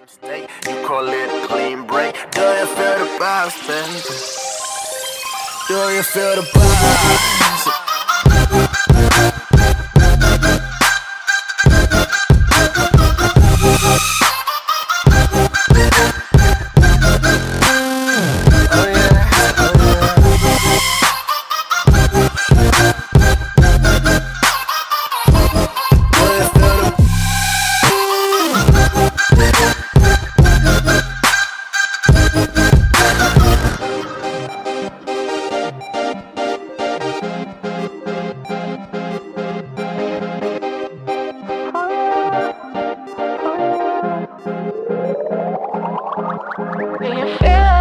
State, you call it a clean break. Do you feel the vibes, baby? Do you feel the vibes? Do you feel